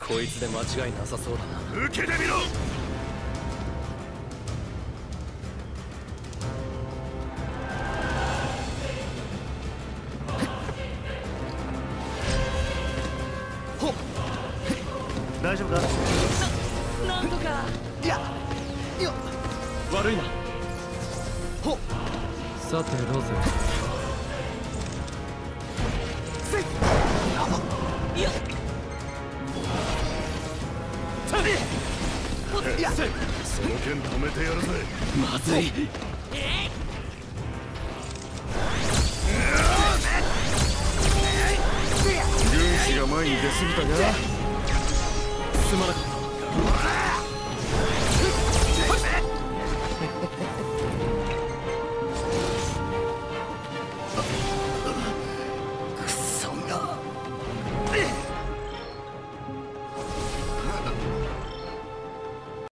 こいつで間違いなさそうだな。 受けてみろ。 大丈夫か。 なんとか。 いやよ悪いな。 ほっさてどうする。 せいいやいやその剣止めてやるぜ。 まずい。 軍師が前に出過ぎたが。 すまなかった。